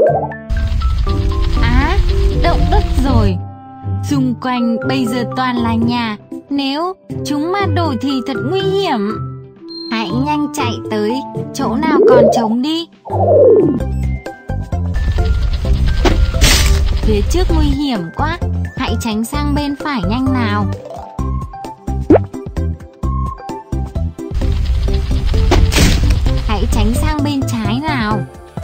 Á, động đất rồi. Xung quanh bây giờ toàn là nhà. Nếu chúng mà đổ thì thật nguy hiểm. Hãy nhanh chạy tới chỗ nào còn trống đi. Phía trước nguy hiểm quá. Hãy tránh sang bên phải nhanh nào. Hãy tránh sang bên trái nào.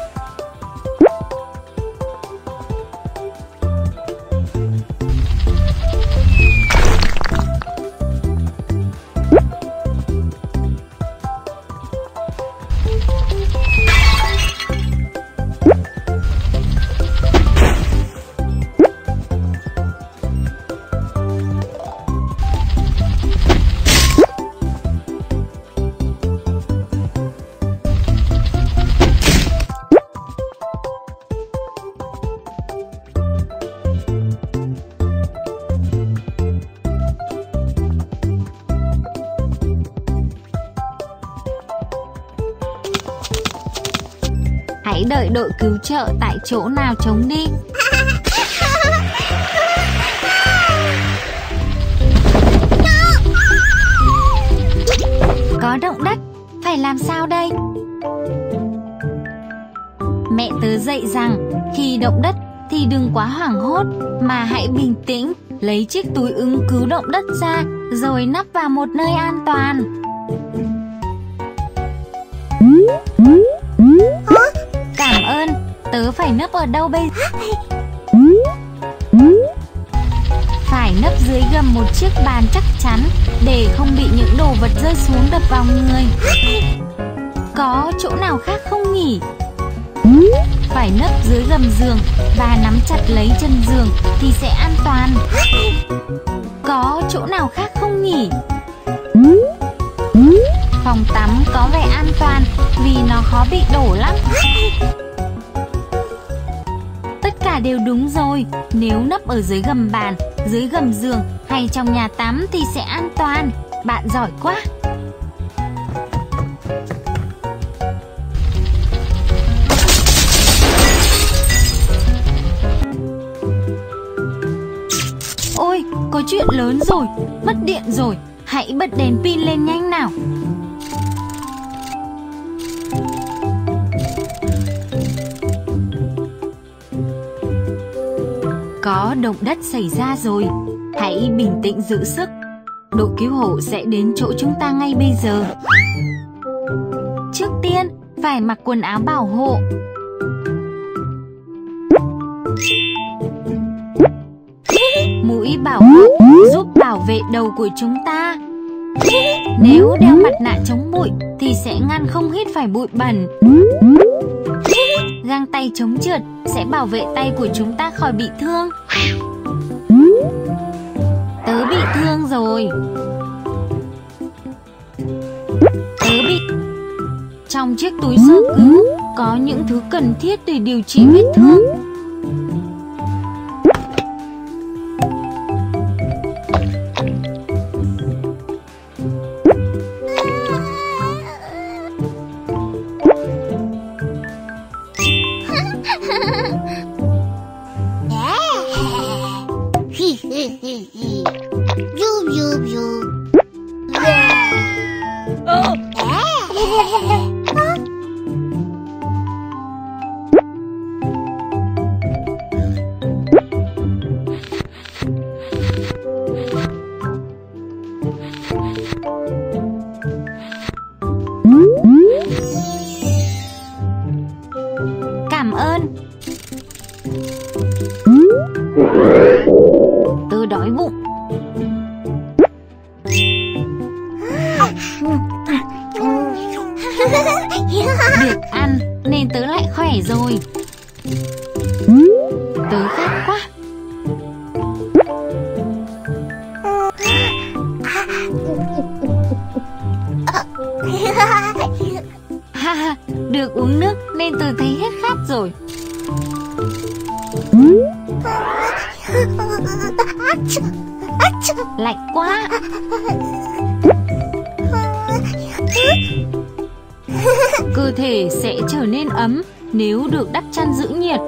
Hãy đợi đội cứu trợ tại chỗ nào trống đi. Có động đất, phải làm sao đây? Mẹ tớ dạy rằng khi động đất thì đừng quá hoảng hốt mà hãy bình tĩnh, lấy chiếc túi ứng cứu động đất ra rồi nắp vào một nơi an toàn. Cảm ơn, tớ phải nấp ở đâu bây giờ? Phải nấp dưới gầm một chiếc bàn chắc chắn để không bị những đồ vật rơi xuống đập vào người. Có chỗ nào khác không nhỉ? Phải nấp dưới gầm giường và nắm chặt lấy chân giường thì sẽ an toàn. Có chỗ nào khác không nhỉ? Phòng tắm có vẻ an toàn vì nó khó bị đổ lắm. Tất cả đều đúng rồi. Nếu nấp ở dưới gầm bàn, dưới gầm giường hay trong nhà tắm thì sẽ an toàn. Bạn giỏi quá. Ôi, có chuyện lớn rồi. Mất điện rồi. Hãy bật đèn pin lên nhanh nào. Có động đất xảy ra rồi. Hãy bình tĩnh giữ sức. Đội cứu hộ sẽ đến chỗ chúng ta ngay bây giờ. Trước tiên, phải mặc quần áo bảo hộ. Mũi bảo hộ giúp bảo vệ đầu của chúng ta. Nếu đeo mặt nạ chống bụi thì sẽ ngăn không hít phải bụi bẩn. Găng tay chống trượt sẽ bảo vệ tay của chúng ta khỏi bị thương. Tớ bị thương rồi. Trong chiếc túi sơ cứu có những thứ cần thiết để điều trị vết thương. Cảm ơn. Tớ đói bụng. Được ăn nên tớ lại khỏe rồi. Tớ khát quá. Được uống nước nên tớ thấy hết khát rồi. Lạnh quá. Cơ thể sẽ trở nên ấm nếu được đắp chăn giữ nhiệt.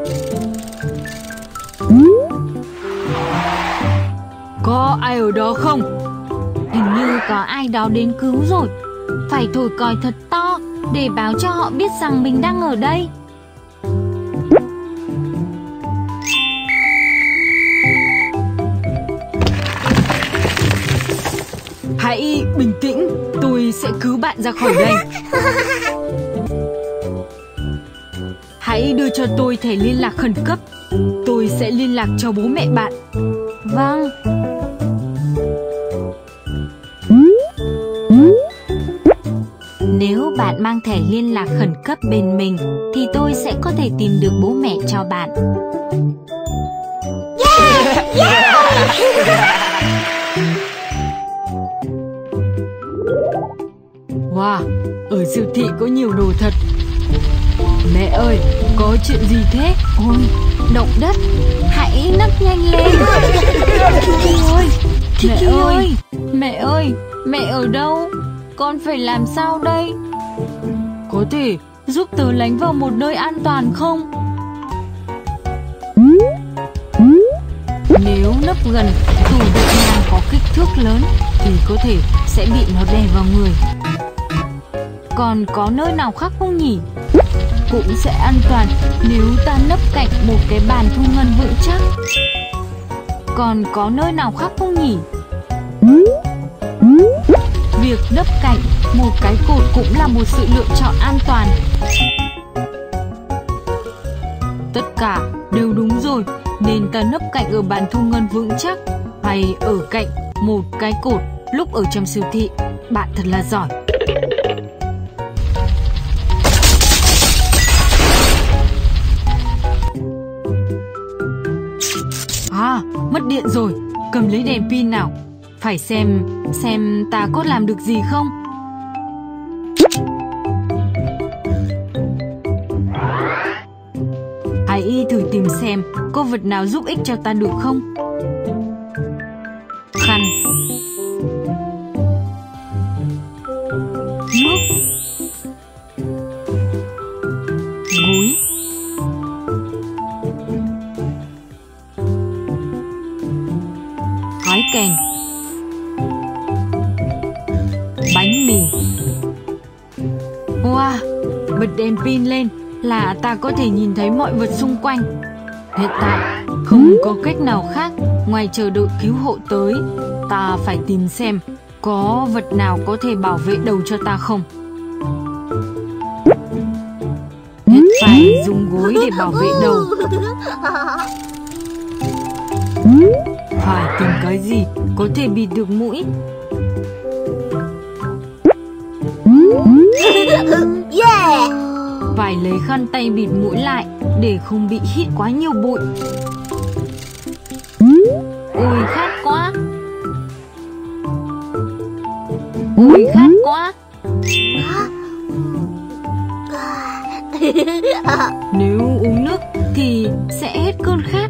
Có ai ở đó không? Hình như có ai đó đến cứu rồi. Phải thổi còi thật to để báo cho họ biết rằng mình đang ở đây. Hãy bình tĩnh, tôi sẽ cứu bạn ra khỏi đây. Hãy đưa cho tôi thẻ liên lạc khẩn cấp. Tôi sẽ liên lạc cho bố mẹ bạn. Vâng. Nếu bạn mang thẻ liên lạc khẩn cấp bên mình thì tôi sẽ có thể tìm được bố mẹ cho bạn. Wow, ở siêu thị có nhiều đồ thật. Mẹ ơi, có chuyện gì thế? Ôi, động đất. Hãy nấp nhanh lên. Kiki ơi, mẹ ơi, mẹ ở đâu? Con phải làm sao đây? Có thể giúp tớ lánh vào một nơi an toàn không? Nếu nấp gần tủ đựng hàng có kích thước lớn thì có thể sẽ bị nó đè vào người. Còn có nơi nào khác không nhỉ? Cũng sẽ an toàn nếu ta nấp cạnh một cái bàn thu ngân vững chắc. Còn có nơi nào khác không nhỉ? Việc nấp cạnh một cái cột cũng là một sự lựa chọn an toàn. Tất cả đều đúng rồi. Nên ta nấp cạnh ở bàn thu ngân vững chắc hay ở cạnh một cái cột lúc ở trong siêu thị. Bạn thật là giỏi. À, mất điện rồi. Cầm lấy đèn pin nào. Phải xem ta có làm được gì không. Hãy thử tìm xem có vật nào giúp ích cho ta được không. Khăn, nước, gối, gói kèn, bánh mì. Wow, bật đèn pin lên là ta có thể nhìn thấy mọi vật xung quanh. Hiện tại không có cách nào khác ngoài chờ đợi cứu hộ tới. Ta phải tìm xem có vật nào có thể bảo vệ đầu cho ta không. Nhất phải dùng gối để bảo vệ đầu. Phải tìm cái gì có thể bịt được mũi. Phải lấy khăn tay bịt mũi lại để không bị hít quá nhiều bụi. Ôi khát quá. Ôi khát quá. Nếu uống nước thì sẽ hết cơn khát.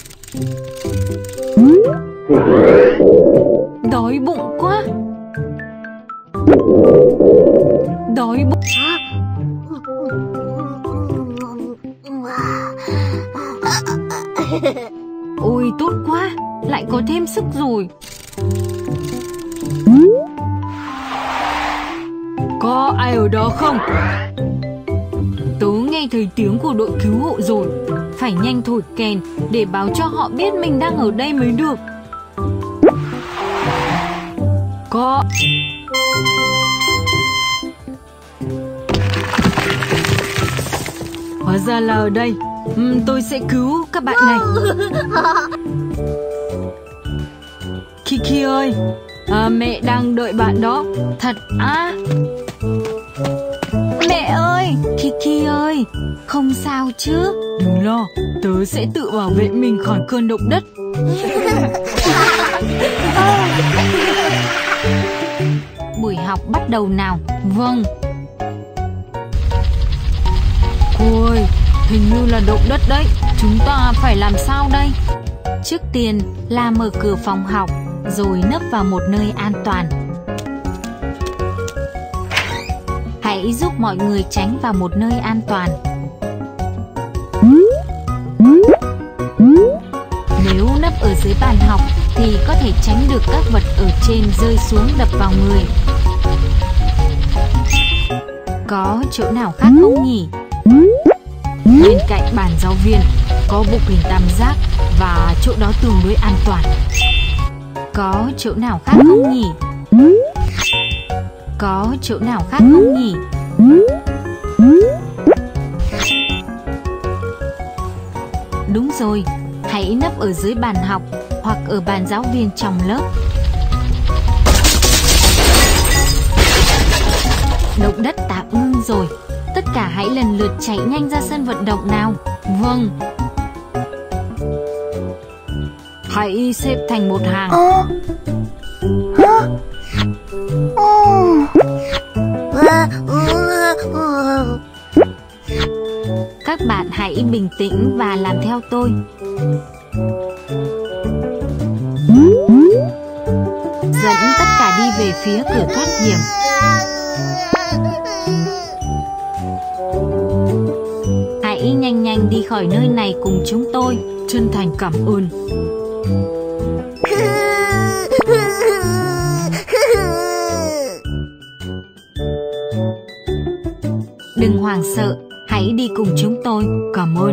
Đói bụng quá. Đói bụng. Ôi tốt quá, lại có thêm sức rồi. Có ai ở đó không? Tớ nghe thấy tiếng của đội cứu hộ rồi. Phải nhanh thổi kèn để báo cho họ biết mình đang ở đây mới được. Có. Hóa ra là ở đây. Tôi sẽ cứu các bạn này. Kiki ơi, mẹ đang đợi bạn đó. Thật á? Mẹ ơi, Kiki ơi, không sao chứ? Đừng lo, tớ sẽ tự bảo vệ mình khỏi cơn động đất. Buổi học bắt đầu nào. Vâng. Ôi, hình như là động đất đấy. Chúng ta phải làm sao đây? Trước tiên là mở cửa phòng học, rồi nấp vào một nơi an toàn. Hãy giúp mọi người tránh vào một nơi an toàn. dưới bàn học thì có thể tránh được các vật ở trên rơi xuống đập vào người. Có chỗ nào khác không nhỉ? Bên cạnh bàn giáo viên có bục hình tam giác và chỗ đó tương đối an toàn. Có chỗ nào khác không nhỉ? Có chỗ nào khác không nhỉ? Đúng rồi, hãy nấp ở dưới bàn học hoặc ở bàn giáo viên trong lớp. Động đất tạm ngưng rồi. Tất cả hãy lần lượt chạy nhanh ra sân vận động nào. Vâng. Hãy xếp thành một hàng. Các bạn hãy bình tĩnh và làm theo tôi. Dẫn tất cả đi về phía cửa thoát hiểm. Hãy nhanh nhanh đi khỏi nơi này cùng chúng tôi. Chân thành cảm ơn. Đừng hoảng sợ, hãy đi cùng chúng tôi. Cảm ơn.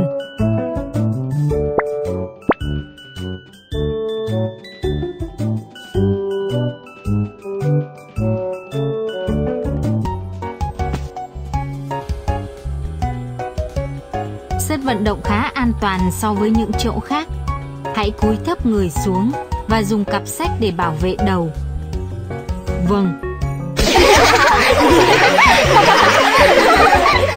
Sân vận động khá an toàn so với những chỗ khác. Hãy cúi thấp người xuống và dùng cặp sách để bảo vệ đầu. Vâng.